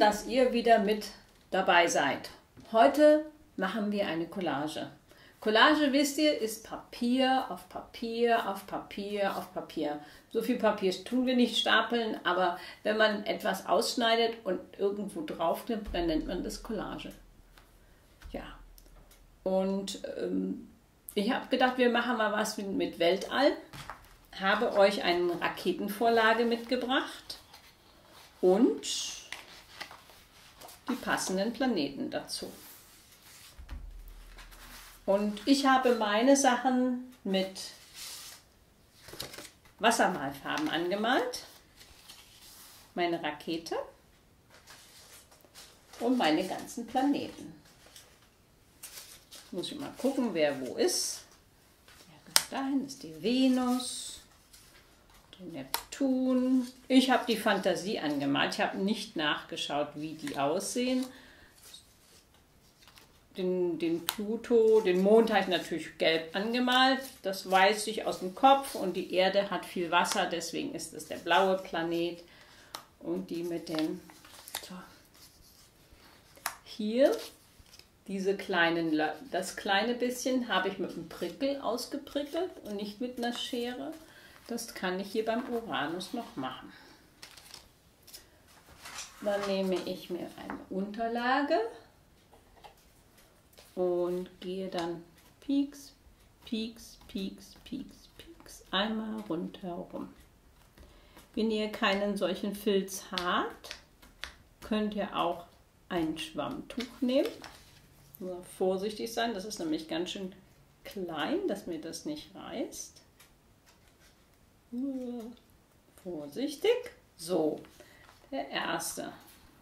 dass ihr wieder mit dabei seid. Heute machen wir eine Collage. Collage, wisst ihr, ist Papier auf Papier auf Papier auf Papier. So viel Papier tun wir nicht stapeln, aber wenn man etwas ausschneidet und irgendwo draufknippt, dann nennt man das Collage. Ja, und ich habe gedacht, wir machen mal was mit Weltall. Habe euch eine Raketenvorlage mitgebracht und die passenden Planeten dazu. Und ich habe meine Sachen mit Wassermalfarben angemalt. Meine Rakete und meine ganzen Planeten. Muss ich mal gucken, wer wo ist. Dahin ist die Venus, der Neptun. Ich habe die Fantasie angemalt. Ich habe nicht nachgeschaut, wie die aussehen. Den Pluto, den Mond habe ich natürlich gelb angemalt. Das weiß ich aus dem Kopf. Und die Erde hat viel Wasser, deswegen ist es der blaue Planet. Und die mit dem... So. Hier, das kleine bisschen habe ich mit einem Prickel ausgeprickelt und nicht mit einer Schere. Das kann ich hier beim Uranus noch machen. Dann nehme ich mir eine Unterlage und gehe dann Pieks, Pieks, Pieks, Pieks, Pieks einmal rundherum. Wenn ihr keinen solchen Filz habt, könnt ihr auch ein Schwammtuch nehmen. Nur vorsichtig sein, das ist nämlich ganz schön klein, dass mir das nicht reißt. Vorsichtig. So, der erste.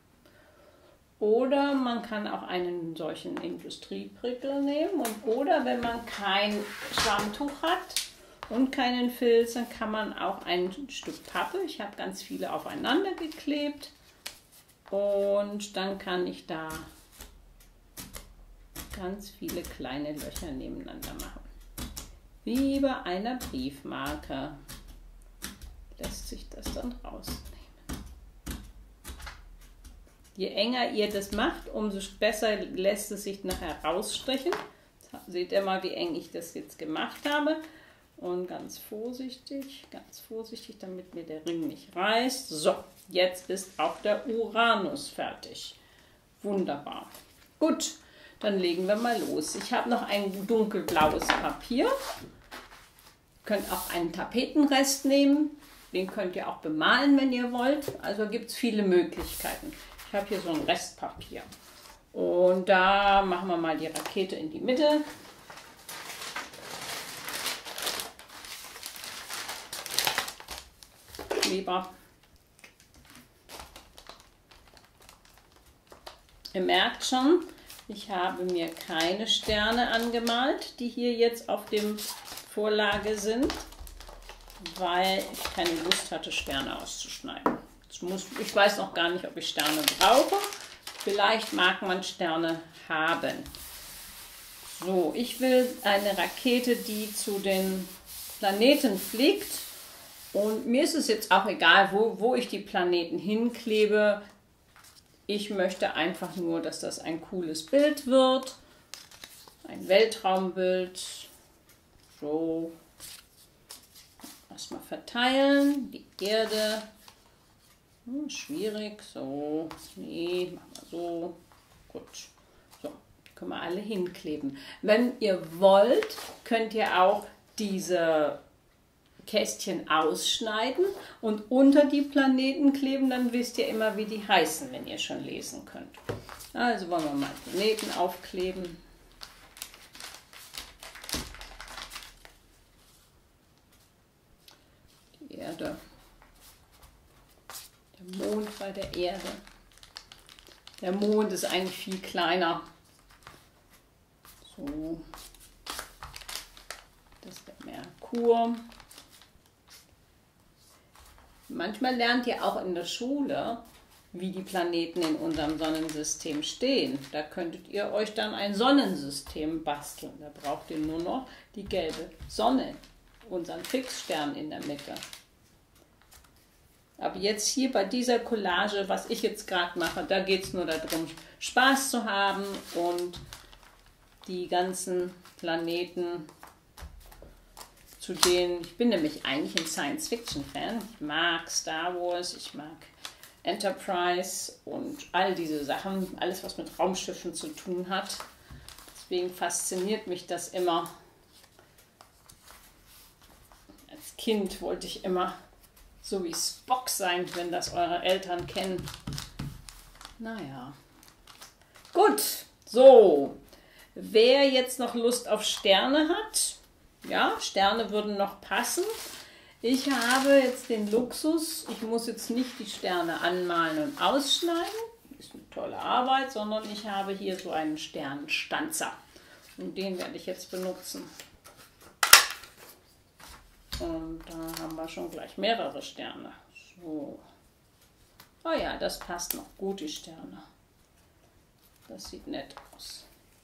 Oder man kann auch einen solchen Industrieprickel nehmen. Oder wenn man kein Schwammtuch hat und keinen Filz, dann kann man auch ein Stück Pappe, ich habe ganz viele aufeinander geklebt. Und dann kann ich da ganz viele kleine Löcher nebeneinander machen. Wie bei einer Briefmarke lässt sich das dann rausnehmen. Je enger ihr das macht, umso besser lässt es sich nachher rausstechen. Seht ihr mal, wie eng ich das jetzt gemacht habe. Und ganz vorsichtig, damit mir der Ring nicht reißt. So, jetzt ist auch der Uranus fertig. Wunderbar. Gut. Dann legen wir mal los. Ich habe noch ein dunkelblaues Papier. Ihr könnt auch einen Tapetenrest nehmen. Den könnt ihr auch bemalen, wenn ihr wollt. Also gibt es viele Möglichkeiten. Ich habe hier so ein Restpapier. Und da machen wir mal die Rakete in die Mitte. Kleber. Ihr merkt schon, ich habe mir keine Sterne angemalt, die hier jetzt auf dem Vorlage sind, weil ich keine Lust hatte, Sterne auszuschneiden. Ich weiß noch gar nicht, ob ich Sterne brauche. Vielleicht mag man Sterne haben. So, ich will eine Rakete, die zu den Planeten fliegt. Und mir ist es jetzt auch egal, wo ich die Planeten hinklebe. Ich möchte einfach nur, dass das ein cooles Bild wird. Ein Weltraumbild. So. Erstmal verteilen. Die Erde. Schwierig. So. Nee, machen wir so. Gut. So. Können wir alle hinkleben. Wenn ihr wollt, könnt ihr auch diese Kästchen ausschneiden und unter die Planeten kleben, dann wisst ihr immer, wie die heißen, wenn ihr schon lesen könnt. Also wollen wir mal Planeten aufkleben. Die Erde. Der Mond bei der Erde. Der Mond ist eigentlich viel kleiner. So. Das ist der Merkur. Manchmal lernt ihr auch in der Schule, wie die Planeten in unserem Sonnensystem stehen. Da könntet ihr euch dann ein Sonnensystem basteln. Da braucht ihr nur noch die gelbe Sonne, unseren Fixstern in der Mitte. Aber jetzt hier bei dieser Collage, was ich jetzt gerade mache, da geht es nur darum, Spaß zu haben und die ganzen Planeten, zu denen, ich bin nämlich eigentlich ein Science-Fiction-Fan. Ich mag Star Wars, ich mag Enterprise und all diese Sachen, alles was mit Raumschiffen zu tun hat. Deswegen fasziniert mich das immer. Als Kind wollte ich immer so wie Spock sein, wenn das eure Eltern kennen. Naja. Gut, so. Wer jetzt noch Lust auf Sterne hat, ja, Sterne würden noch passen. Ich habe jetzt den Luxus, ich muss jetzt nicht die Sterne anmalen und ausschneiden. Ist eine tolle Arbeit, sondern ich habe hier so einen Sternenstanzer. Und den werde ich jetzt benutzen. Und da haben wir schon gleich mehrere Sterne. So. Oh ja, das passt noch gut, die Sterne. Das sieht nett aus.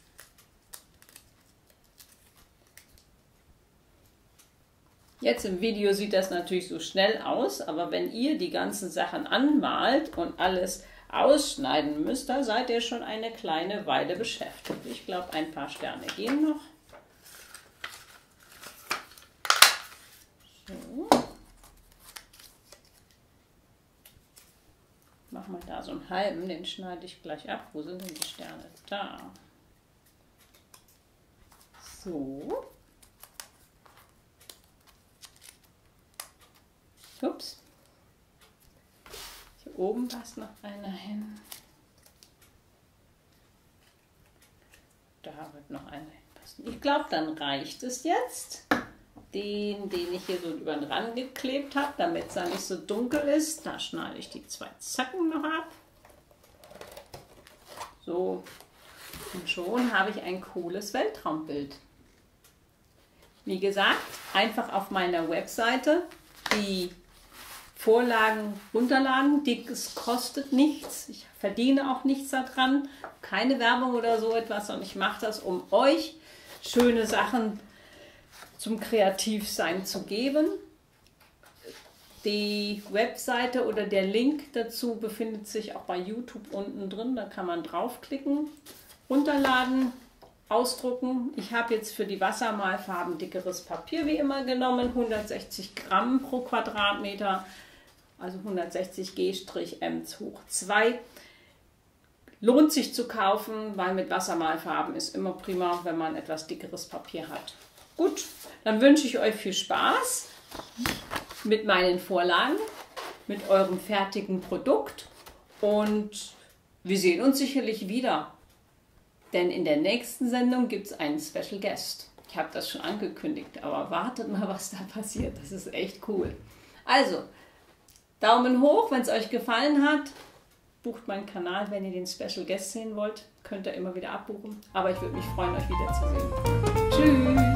Jetzt im Video sieht das natürlich so schnell aus, aber wenn ihr die ganzen Sachen anmalt und alles ausschneiden müsst, da seid ihr schon eine kleine Weile beschäftigt. Ich glaube, ein paar Sterne gehen noch. So. Machen wir da so einen halben, den schneide ich gleich ab. Wo sind denn die Sterne? Da. So. Ups. Hier oben passt noch einer hin. Da wird noch einer hinpassen. Ich glaube, dann reicht es jetzt. Den ich hier so über den Rand geklebt habe, damit es da nicht so dunkel ist. Da schneide ich die 2 Zacken noch ab. So. Und schon habe ich ein cooles Weltraumbild. Wie gesagt, einfach auf meiner Webseite die Vorlagen runterladen. Das kostet nichts. Ich verdiene auch nichts daran. Keine Werbung oder so etwas, sondern ich mache das, um euch schöne Sachen zum Kreativsein zu geben. Die Webseite oder der Link dazu befindet sich auch bei YouTube unten drin. Da kann man draufklicken, runterladen, ausdrucken. Ich habe jetzt für die Wassermalfarben dickeres Papier wie immer genommen, 160 Gramm pro Quadratmeter, also 160 G/M2. Lohnt sich zu kaufen, weil mit Wassermalfarben ist immer prima, wenn man etwas dickeres Papier hat. Gut, dann wünsche ich euch viel Spaß mit meinen Vorlagen, mit eurem fertigen Produkt und wir sehen uns sicherlich wieder. Denn in der nächsten Sendung gibt es einen Special Guest. Ich habe das schon angekündigt, aber wartet mal, was da passiert. Das ist echt cool. Also, Daumen hoch, wenn es euch gefallen hat. Bucht meinen Kanal, wenn ihr den Special Guest sehen wollt. Könnt ihr immer wieder abbuchen. Aber ich würde mich freuen, euch wiederzusehen. Tschüss!